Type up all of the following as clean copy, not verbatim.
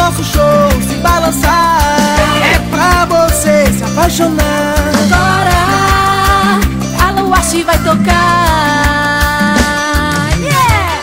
nosso show se balançar. É pra você se apaixonar. Agora a Luarte vai tocar. Yeah!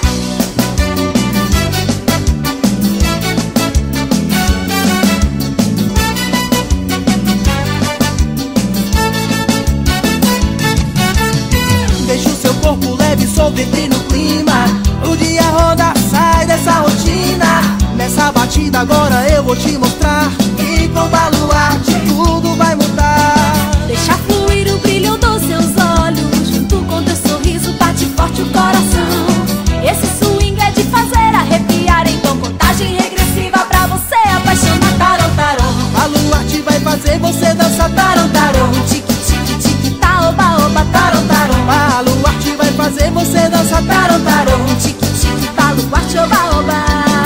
Deixa o seu corpo leve, solto, entre no clima. O dia roda, sai dessa rotina. Nessa batida agora eu vou te mostrar que com Baluarte tudo vai mudar. Deixa fluir o brilho dos seus olhos, junto com teu sorriso bate forte o coração. Esse swing é de fazer arrepiar, então contagem regressiva pra você apaixonar. Tarom, tarom, Baluarte vai fazer você dançar. tarom, tarom, tique, tique, tique, tá, oba, oba, tarom, tarom. Baluarte vai fazer você dançar. Tarom, tarom, tique, tique, Baluarte, oba, oba.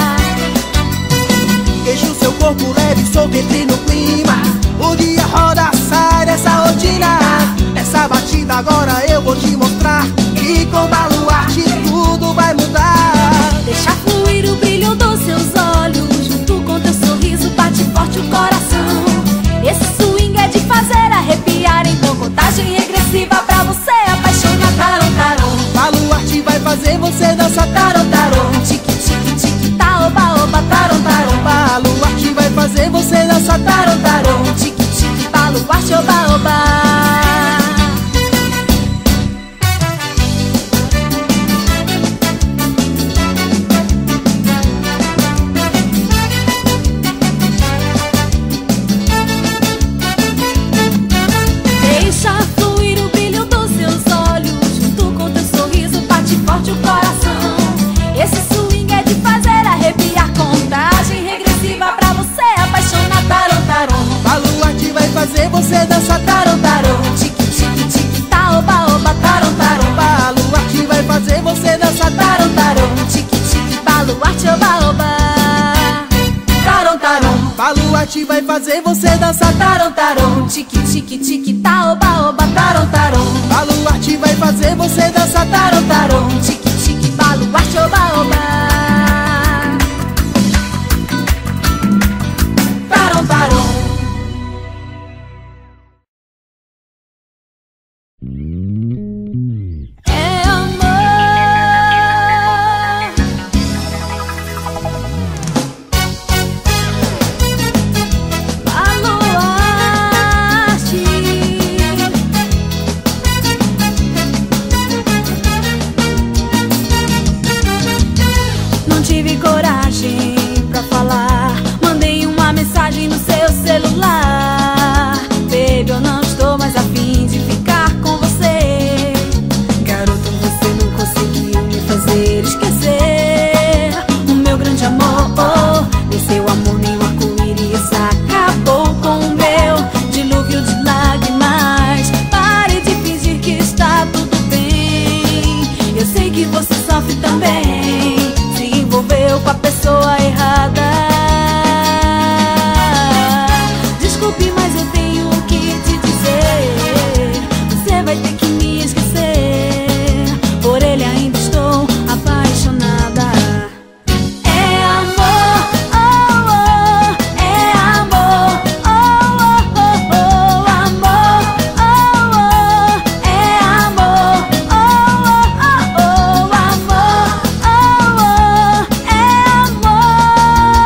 Deixa o seu corpo leve, solto, entre no clima. O dia roda, sai dessa rotina. Nessa batida agora eu vou te mostrar que com Baluarte tudo vai mudar. Deixa fluir o brilho dos seus olhos, junto com teu sorriso bate forte o coração. Esse swing é de fazer arrepiar, então contagem regressiva pra você apaixonar. Tarom, tarom, Baluarte vai fazer você dançar. tarom, tarom, tique, tique, tique, tá, oba, oba, tarom, tarom. Baluarte vai fazer você dançar. Tarom, tarom, tique, tique, Baluarte, oba, oba. Deixa fluir o brilho dos seus olhos, junto com teu sorriso bate forte o coração. Esse swing é de fazer arrepiar, contagem regressiva pra você apaixonar. Tarom, tarom, Baluarte vai fazer você dançar. tarom, tarom, tique, tique, tique, tá, oba, oba, tarom, tarom. Baluarte vai fazer você dançar. Tarom, tarom, tique, tique, Baluarte, oba, oba. Tarom, tarom, Baluarte vai fazer você dançar. tarom, tarom, tique, tique, tique, tá, oba, oba, tarom, tarom. Baluarte vai fazer você dançar. Tarom, tarom, tique, tique, Baluarte, oba, oba. Tarom, tarom. É amor. Baluarte. Não tive coragem pra falar, mandei uma mensagem no seu celular. Baby, eu não estou mais afim de ficar com você. Garoto, você não conseguiu me fazer esquecer o meu grande amor. Nem seu amor, nem o arco-íris acabou com o meu dilúvio de lágrimas. Pare de fingir que está tudo bem. Eu sei que você sofre também, se envolveu com a pessoa errada. Desculpe, mas eu tenho o que te dizer. Você vai ter que me esquecer, por ele ainda estou apaixonada. É amor, oh, oh, é amor, oh, oh, oh, oh, amor, oh, oh, é amor, oh, oh, oh, oh, amor, oh, oh, é amor.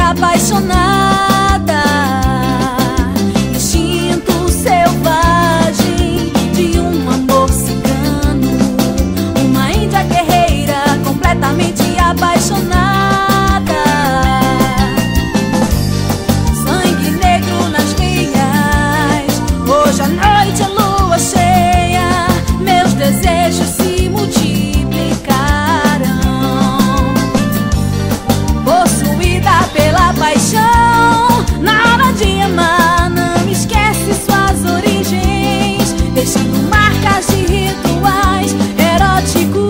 apaixonada. Instinto selvagem de um amor cigano, uma índia guerreira completamente apaixonada. Sangue negro nas veias, hoje à noite é lua cheia, meus desejos se multiplicarão. Possuída pela paixão, na hora de amar não esquece suas origens, deixando marcas de rituais eróticos.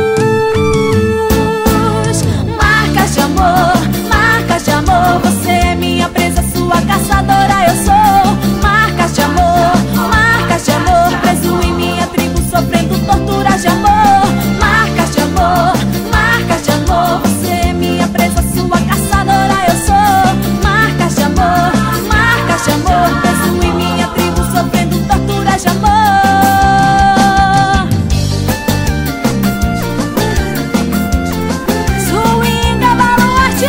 Marcas de amor, você é minha presa, sua caçadora eu sou. Marcas de amor, preso em minha tribo, sofrendo torturas de amor. Marcas de amor, você é minha presa, sua caçadora eu sou. Marcas de amor, preso em minha tribo, sofrendo torturas de amor. Swinga Baluarte.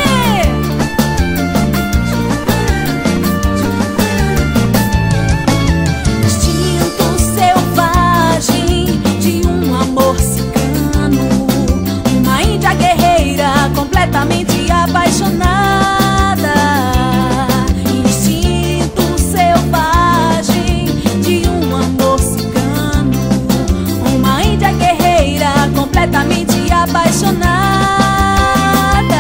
Instinto selvagem de um amor cigano, uma índia guerreira completamente apaixonada. Instinto selvagem de um amor cigano, uma índia guerreira completamente apaixonada.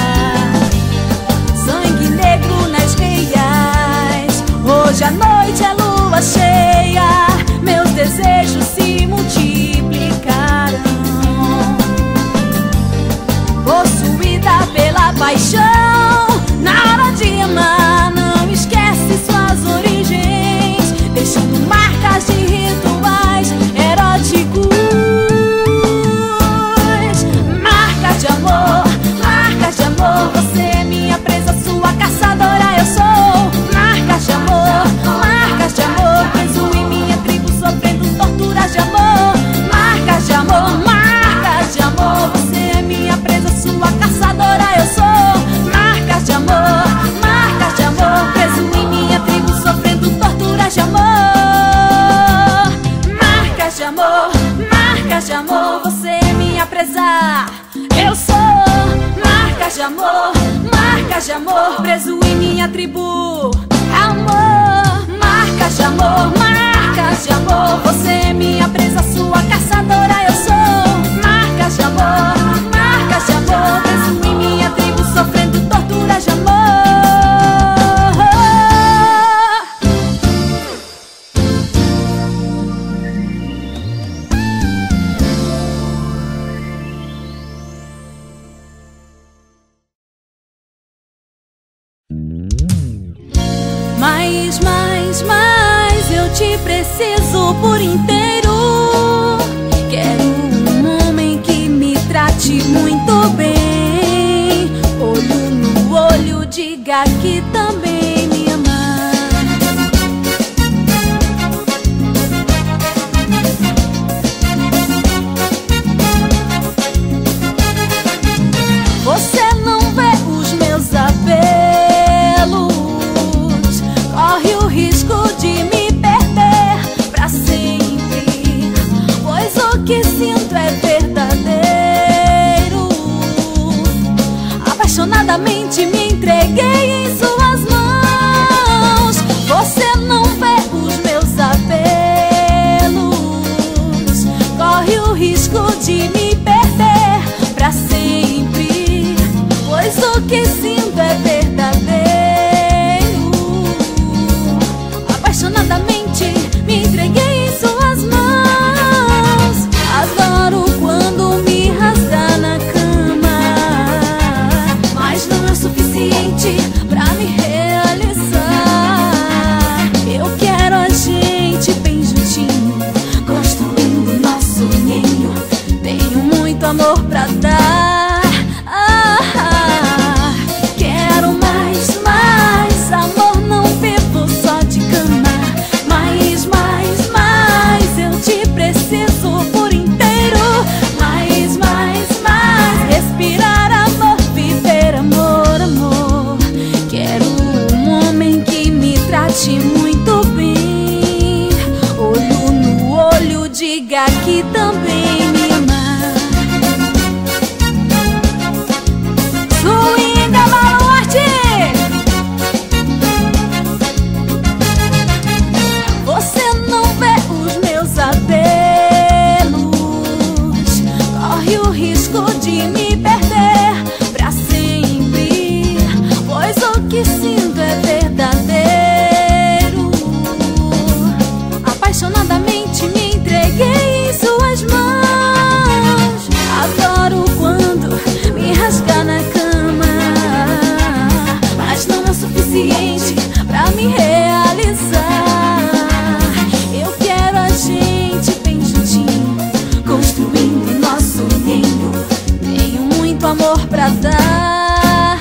Sangue negro nas veias, hoje à noite é lua cheia, meus desejos se multiplicarão. Possuída pela paixão, na hora de amar não esquece suas origens, deixando marcas de rituais eróticos. Marcas de amor, você é minha presa, sua caçadora eu sou. Marcas de amor, preso em minha tribo, sofrendo torturas de amor. Marcas de amor, você é minha presa, sua caçadora eu sou. Marcas de amor, preso em minha tribo, sofrendo torturas de amor. Marcas de amor, você é minha presa, eu sou. Marcas de amor, preso em minha tribo, amor. Marcas de amor, você é minha presa, sua caçadora eu sou. Marcas de amor, preso em minha tribo, sofrendo torturas de amor. Mas eu te preciso por inteiro. Quero um homem que me trate muito bem, olho no olho, diga que também me ama. Você não vê os meus apelos, corre o risco de me perder pra sempre. diga que também me ama. Swinga Baluarte, você não vê os meus apelos, corre o risco de me perder pra sempre, pois o que sinto é verdadeiro. Apaixonadamente me entreguei em suas mãos. Adoro quando me rasga na cama, mas não é o suficiente pra me realizar. Eu quero a gente bem juntinho, construindo nosso reino. Tenho muito amor pra dar.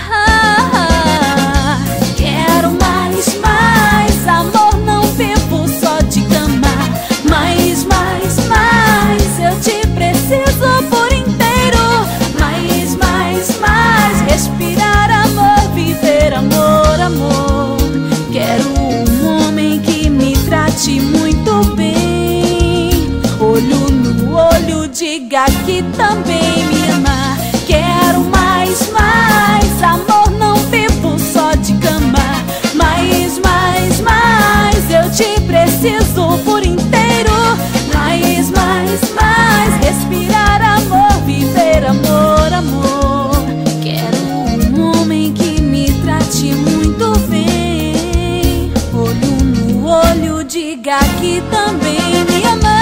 Quero mais, mais amor, não vivo só de cama. Mais, mais, mais, eu te preciso por inteiro. Mais, mais, mais, respirar amor, viver amor, amor. Quero um homem que me trate muito bem, olho no olho, diga que também me ama. Quero mais, mais amor, não vivo só de cama. Mais, mais, mais, eu te preciso por inteiro. Mais, mais, mais, respirar amor, viver amor, amor. Quero um homem que me trate muito bem, olho no olho, diga que também me ama.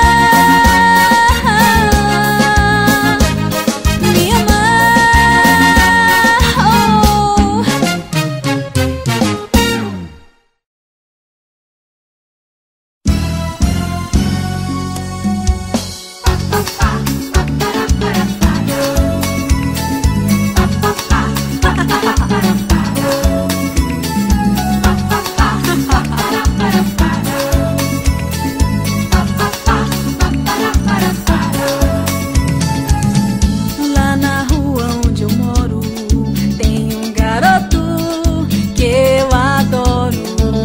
Me ama. Lá na rua onde eu moro tem um garoto que eu adoro.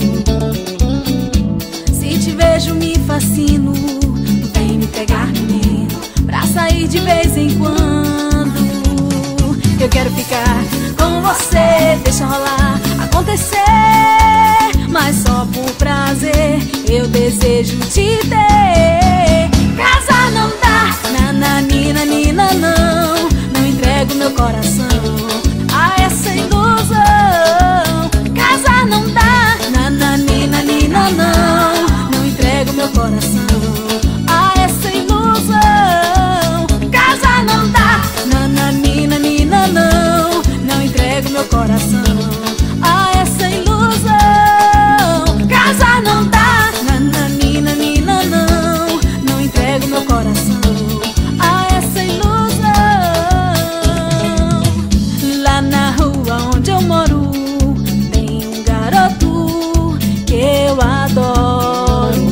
Se te vejo me fascino, vem me pegar, menino, pra sair de vez em quando. Eu quero ficar com você, deixa rolar, acontecer, mas só por prazer eu desejo te ter. Casar não dá, nananina, nina, não. Não entrego meu coração a essa ilusão. Casar não dá, nananina, nina, não. Não entrego meu coração a essa ilusão. Casar não dá, nananina, nina, não. Não entrego meu coração a essa ilusão. Casar não dá, nananina, nina, não. Não entrego meu coração a essa ilusão. Lá na rua onde eu moro tem um garoto que eu adoro.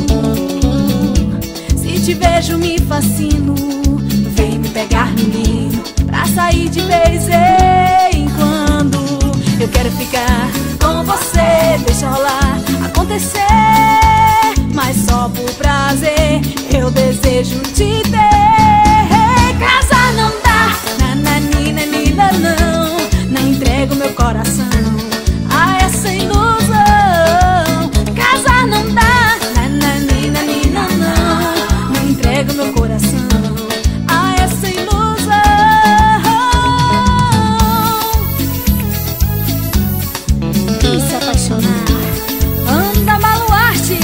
Se te vejo me fascino, vem me pegar, menino, pra sair de vez em quando. Eu quero ficar com você, deixa rolar, acontecer, mas só por prazer eu desejo te ter. Casar não dá, nananina, nina, não. Não entrego meu coração a essa ilusão. Casar não dá, nananina, nina, não. Não entrego meu coração a essa ilusão. E se apaixonar, anda Baluarte.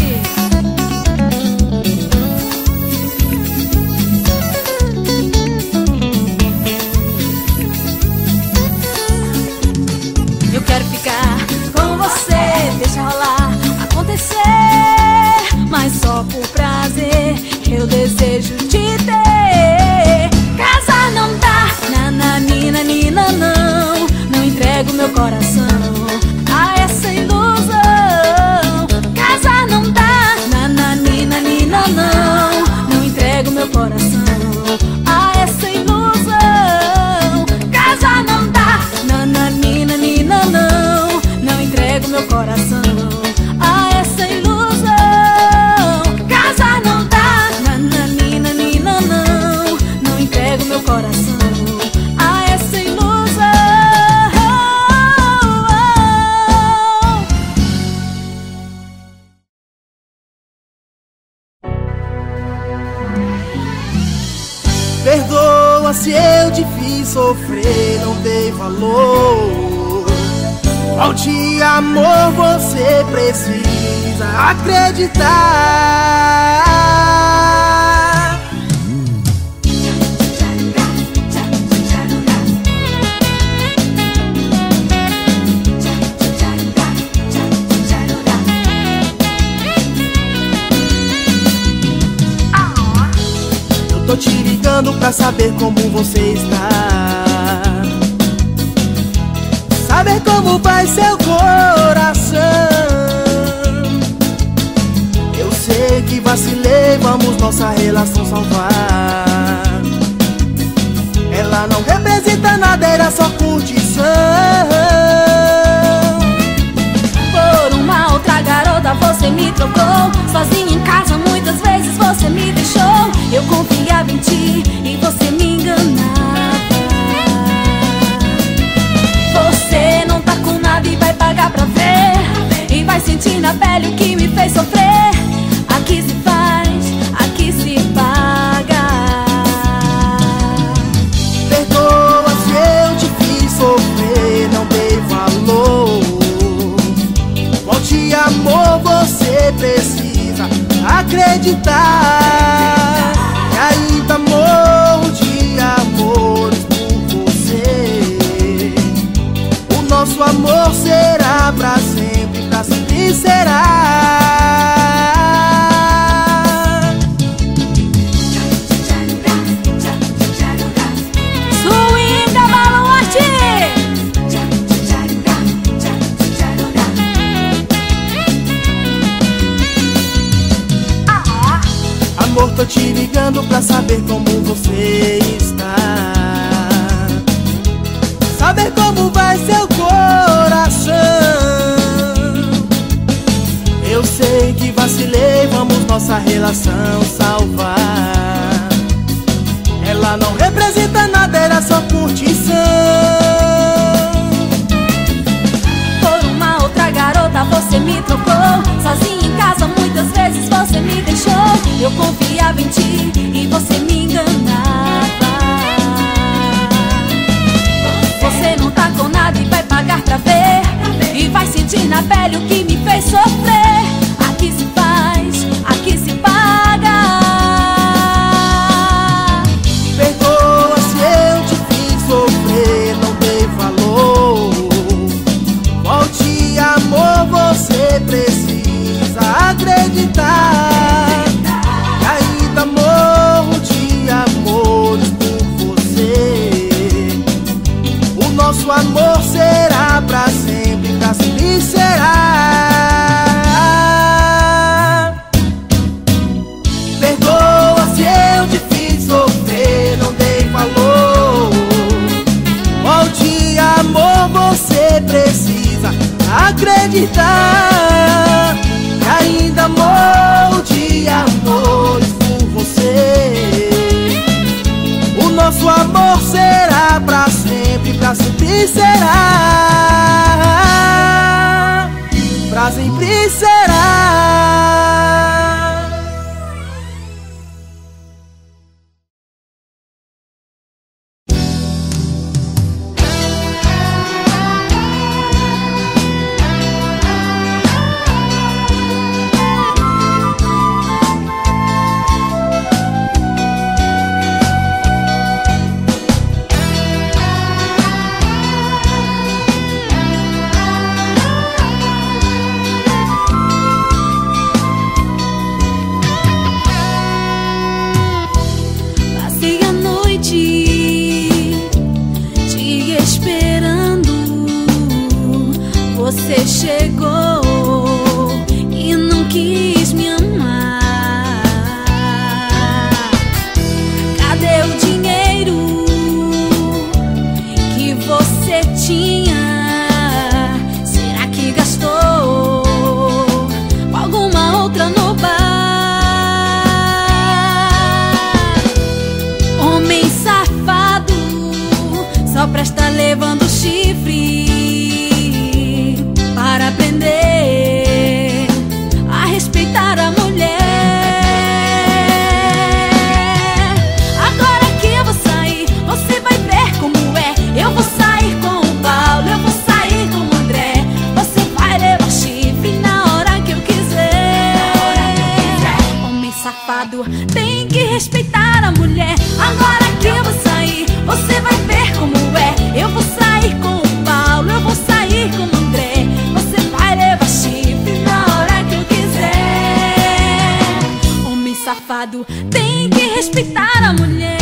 Eu quero ficar com você, deixa rolar, acontecer, mas só por prazer eu desejo te ter. Casar não dá, nananina, nina, não. Não entrego meu coração a essa ilusão. Casar não dá, nananina, nina, não. Não entrego meu coração a essa ilusão. Casar não dá, nananina, nina, não. Não entrego meu coração a essa ilusão. Casar não dá, nananina. Perdoa se eu te fiz sofrer, não dei valor. Volte, amor, você precisa acreditar. Tô te ligando pra saber como você está, saber como vai seu coração. Eu sei que vacilei, vamos nossa relação salvar. Ela não representa nada, era só curtição. Por uma outra garota você me trocou, sozinha em casa muitas vezes você me deixou. Eu confiava em ti e você me enganava. Você não tá com nada e vai pagar pra ver, e vai sentir na pele o que me fez sofrer. Aqui se faz, aqui se paga. Perdoa se eu te fiz sofrer, não dei valor. Volte, amor, você precisa acreditar. E ainda morro de amores por você. O nosso amor será pra sempre será. Swing da Baluarte. Amor, tô te ligando pra saber como você está, saber como vai seu coração. Eu sei que vacilei, vamos nossa relação salvar. Ela não representa nada, era só curtição. Por uma outra garota você me trocou, sozinha em casa muitas vezes você me deixou. Eu confiava em ti e você me enganava. Você não tá com nada e vai pagar pra ver, e vai sentir na pele o que me fez sofrer. Aqui se faz, aqui se paga. Perdoa se eu te fiz sofrer, não dei valor. Volte, amor, você precisa acreditar. E ainda morro de amores por você. O nosso amor será pra sempre será. Perdoa se eu te fiz sofrer, não dei valor. Volte, amor, você precisa acreditar. E ainda morro de amores por você. O nosso amor será pra sempre será. Pra sempre será. Você chegou e não quis me amar. Cadê o dinheiro que você tinha? Será que gastou com alguma outra no bar? Homem safado, só presta levando chifre para aprender a respeitar a mulher. Agora que eu vou sair, tem que respeitar a mulher. Agora que eu vou sair, você vai ver como é. Eu vou sair com o Paulo, eu vou sair com o André. Você vai levar chifre na hora que eu quiser. Homem safado tem que respeitar a mulher.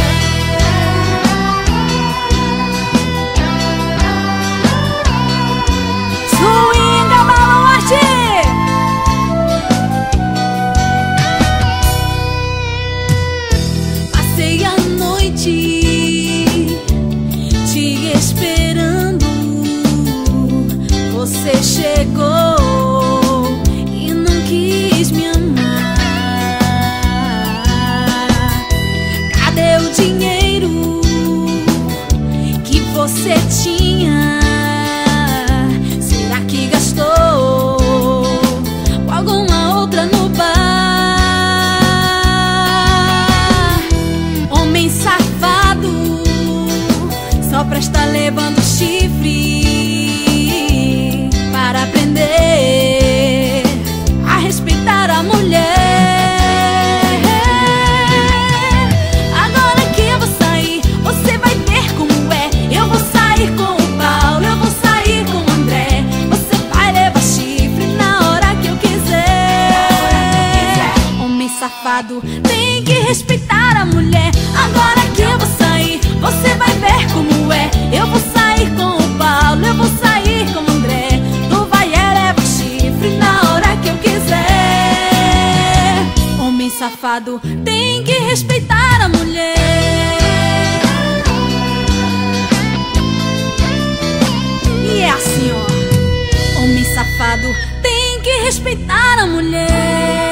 Swinga, balanço. Passei a noite te esperando. Você chegou e não quis me amar. Cadê o dinheiro que você tinha? Será que gastou com alguma outra no bar? Homem safado só pra estar levando chifre para aprender a respeitar a mulher. Agora que eu vou sair, você vai ver como é. Eu vou sair com o Paulo, eu vou sair com o André. Você vai levar chifre na hora que eu quiser. Homem safado tem que respeitar a mulher. Agora que eu vou sair, você vai ver como é. Eu vou sair com o Paulo, eu vou sair com o André. Tu vai levar chifre na hora que eu quiser. Homem safado tem que respeitar a mulher. E é assim, ó. Homem safado tem que respeitar a mulher.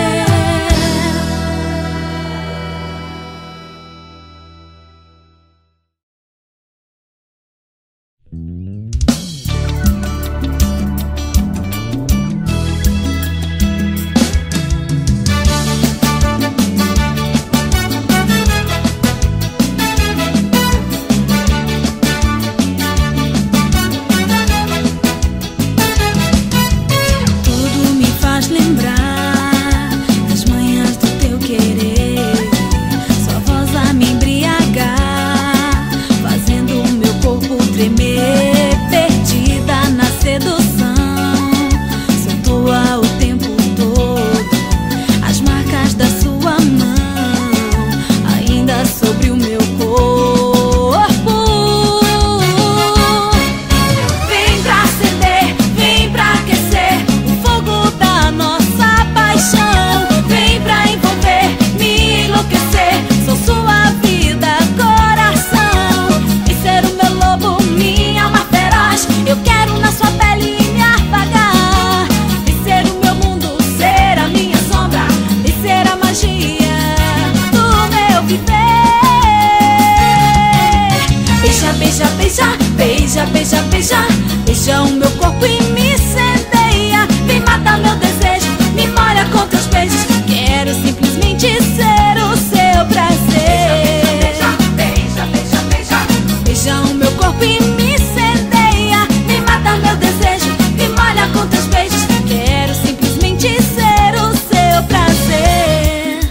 Tudo me faz lembrar das manhãs do teu querer. Sua voz a me embriagar, fazendo o meu corpo tremer. Perdida na sedução, sou tua o tempo todo. As marcas da sua mão ainda sobre o meu corpo. Vem pra acender, vem pra aquecer o fogo da nossa paixão. Vem pra envolver, me enlouquecer. Sou sua vida, coração. E ser o meu lobo, minha alma feroz. Eu quero na sua pele me apagar. E ser o meu mundo, ser a minha sombra. E ser a magia do meu viver. Beija, beija, beija, beija, beija, beija. Beija o meu corpo e me incendeia. Vem matar meu desejo, me molha com teus beijos. Quero simplesmente ser o seu prazer. Beija, beija, beija, beija o meu corpo e me incendeia. Vem matar meu desejo, me molha com teus beijos. Quero simplesmente ser o seu prazer.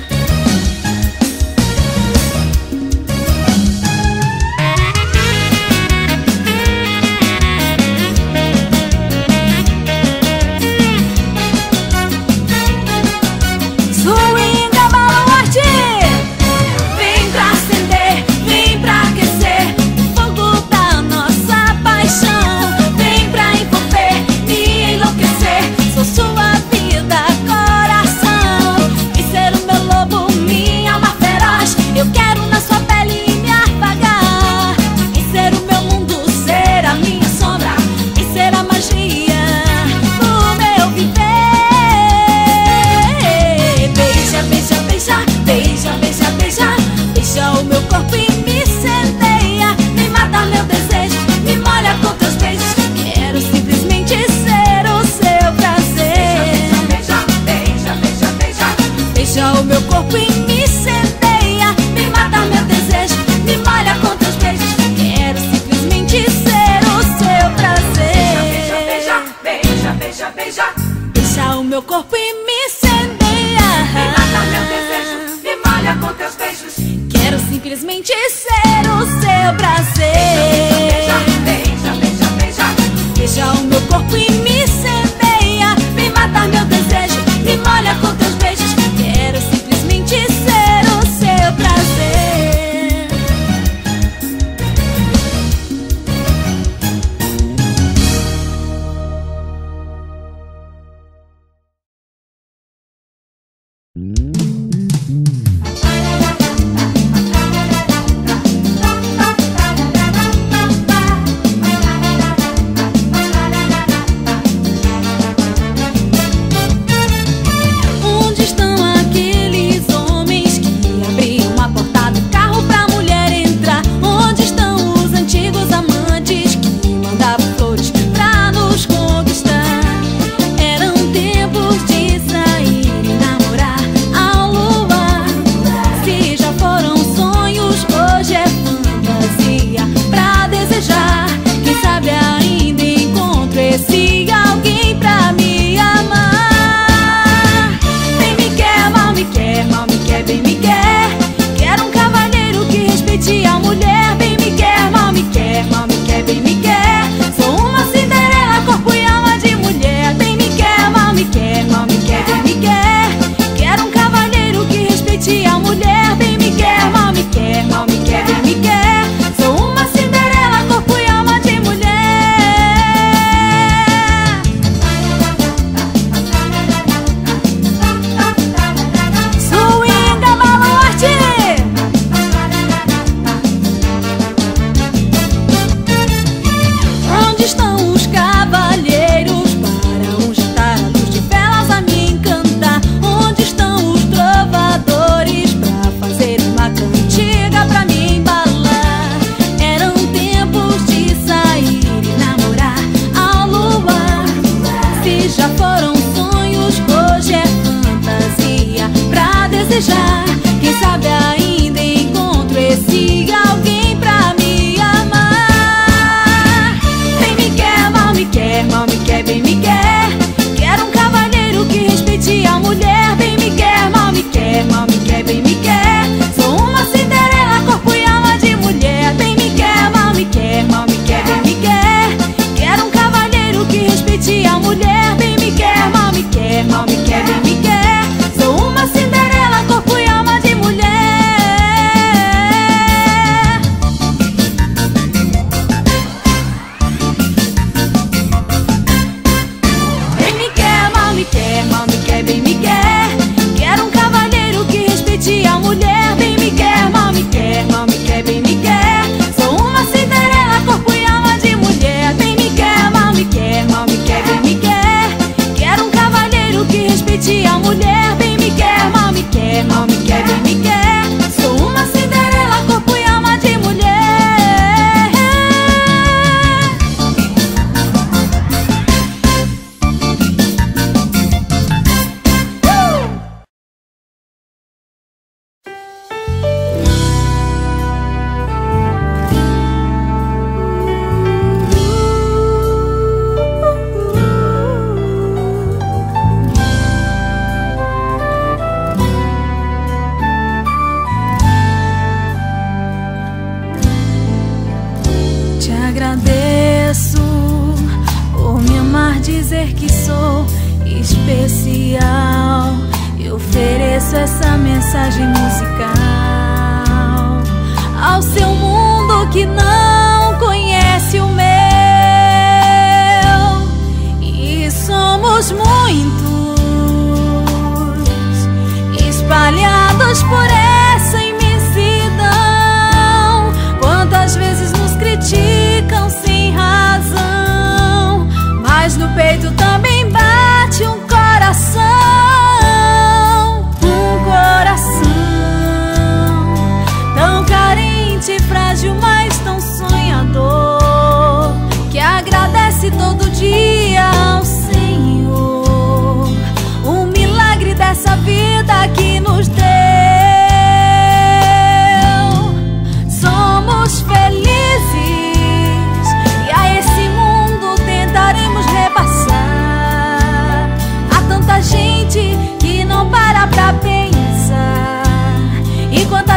com teus beijos. Quero simplesmente ser o seu prazer. Beija, beija, beija, beija. Beija o meu corpo e me semeia. Vem matar meu desejo, me molha com teus beijos. Quero simplesmente ser o seu prazer. Quem sabe ainda encontro esse alguém pra me amar. Bem me quer, mal me quer, mal me quer, bem me quer. Quero um cavalheiro que respeite a mulher. Bem me quer, mal me quer, mal me quer, bem me quer. Sou uma Cinderela, corpo e alma de mulher. Bem me quer, mal me quer, mal me quer, bem me quer. Quero um cavalheiro que respeite a mulher. Bem me quer, mal me quer, mal me quer, bem me quer. Sou uma Cinderela, corpo e alma de mulher. Bem me quer, mal me quer, mal me quer, bem me quer. Quero um cavalheiro que respeite a mulher. Bem me quer, mal me quer, mal me quer, bem me quer. Sou uma Cinderela, corpo e alma de mulher. Bem me quer, mal me quer, mal me quer, bem me quer. Quero um cavalheiro que respeite a mulher. Bem me quer, mal me quer, mal me quer, bem me quer. Sou uma Cinderela, corpo e alma de mulher. Te agradeço por me amar, dizer que sou especial. Eu ofereço essa mensagem musical ao seu mundo que não conhece o meu. E somos muitos espalhados por essa imensidão. Quantas vezes nos criticam sem razão, mas no peito também bate um coração. Um coração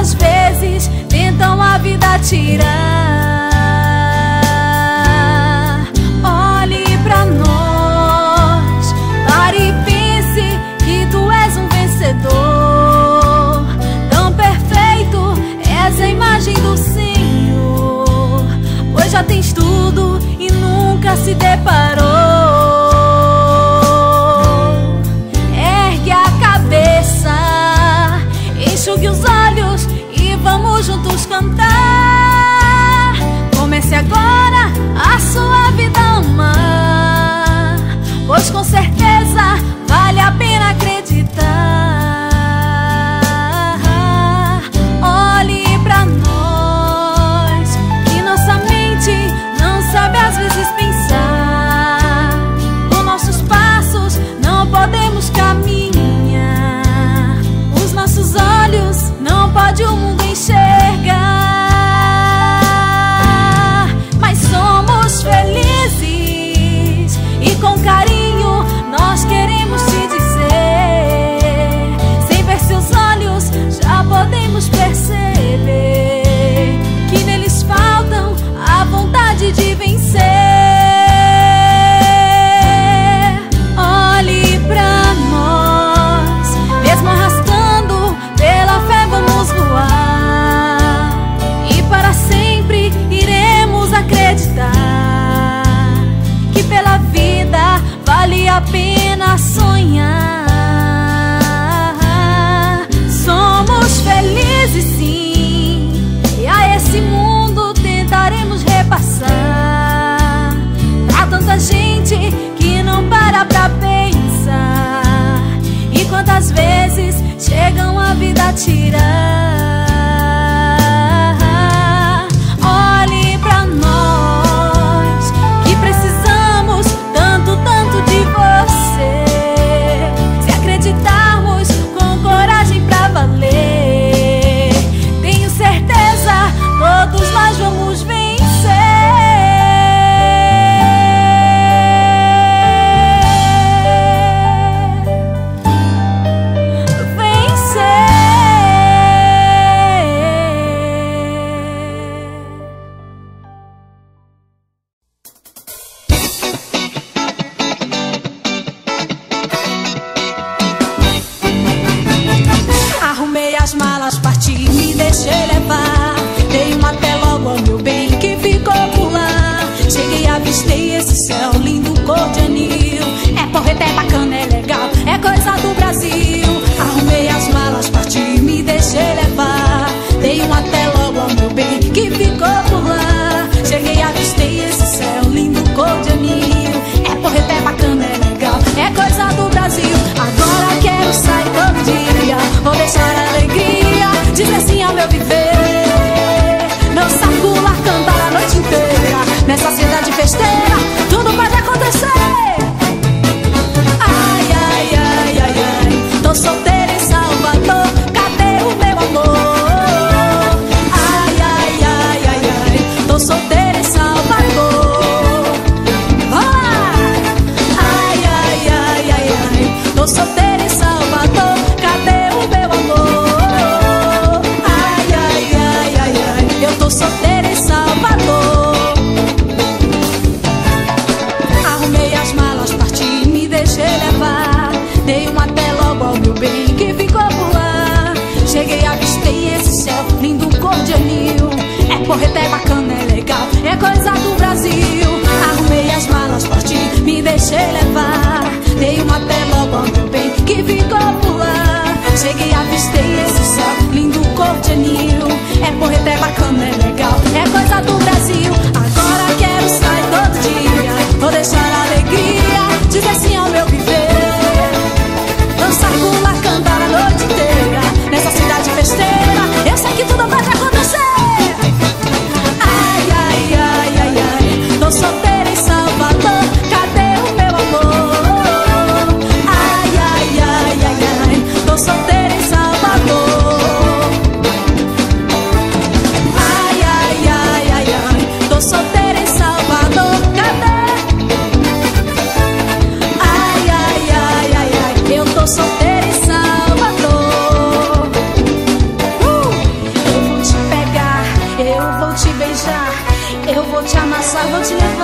quantas vezes tentam a vida tirar. Olhe pra nós, pare e pense que tu és um vencedor. Tão perfeito, és a imagem do Senhor, pois já tens tudo e nunca se deparou. Ergue a cabeça, enxugue os olhos e vamos juntos cantar. Comece agora a sua vida a amar, pois com certeza vale a pena acreditar. Olhe pra nós, que nossa mente não sabe às vezes pensar. Com nossos passos não podemos caminhar, os nossos olhos não pode o mundo enxergar. Mas somos felizes e com carinho nós queremos te dizer. Sem ver seus olhos já podemos perceber que neles faltam a vontade de vencer. Olhe pra nós, mesmo arrastando pela fé vamos voar, e para sempre iremos acreditar que pela vida vale a pena sonhar. Somos felizes sim, e a esse mundo tentaremos repassar. Pra tanta gente que não para pra pensar, e quantas vezes chegam a vida a tirar. Olhe pra nós, que precisamos tanto, tanto de você. Se acreditarmos com coragem pra valer, tenho certeza todos nós vamos vencer. Arrumei as malas, parti, me deixei levar. Dei uma até logo ao meu bem que ficou por lá. Cheguei, avistei esse céu lindo, cor de anil. É porreta, é bacana, é legal, é coisa do Brasil. Arrumei as malas, parti, me deixei levar. Dei uma até logo ao meu bem que ficou por lá. Cheguei, avistei esse céu lindo, cor de anil. É porreta, é bacana, é legal, é coisa do Brasil. Agora quero sair todo dia, vou deixar a alegria dizer sim ao meu viver. Dançar, pular, cantar a noite inteira, nessa cidade festeira tudo pode acontecer. Ai, ai, ai, ai, ai, tô solteira em Salvador, cadê o meu amor? Ai, ai, ai, ai, ai, tô solteira em Salvador. Vamos lá! Ai, ai, ai, ai, ai, tô solteira em Salvador, cadê o meu amor? Ai, ai, ai, ai, ai, eu tô solteira em Salvador. Arrumei as malas, parti, me deixei levar. Dei uma até logo ao meu bem que ficou por lá. Cheguei, avistei esse céu lindo, cor de anil. É porreta, é bacana, é legal, é coisa do Brasil. Arrumei as malas, parti, me deixei levar. Dei uma até logo ao meu bem que ficou por lá. Cheguei, avistei esse céu lindo, cor de anil. É porreta, é bacana, é legal, é coisa do Brasil. Agora quero sair todo dia, vou deixar a alegria dizer sim ao meu viver. Dançar, pular, cantar a noite inteira, nessa cidade festeira eu sei que tudo pode acontecer. Ai, ai, ai, ai, ai, tô solteira em Salvador, cadê o meu amor? Ai, ai, ai, ai, ai, tô solteira em Salvador. vou te levar.